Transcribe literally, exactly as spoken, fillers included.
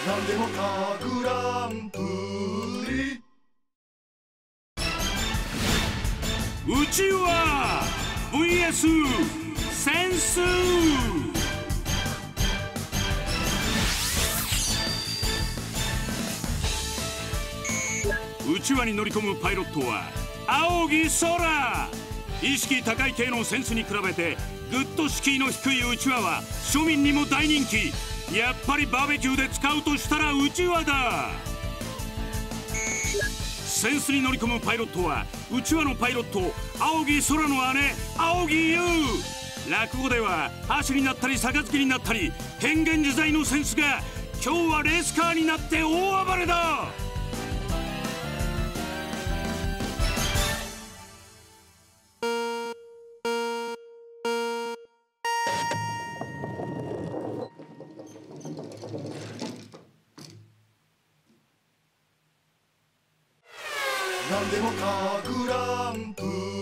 なんでもかグランプリ。 うちは ブイエス センス。うちわに乗り込むパイロットは青木空。意識高い系のセンスに比べてグッと敷居の低いうちわは庶民にも大人気。やっぱりバーベキューで使うとしたらうちわだ。センスに乗り込むパイロットはうちわのパイロット青木空の姉青木優。落語では箸になったり杯になったり変幻自在のセンスが今日はレースカーになって大暴れだ。 なんでもかグランプリ。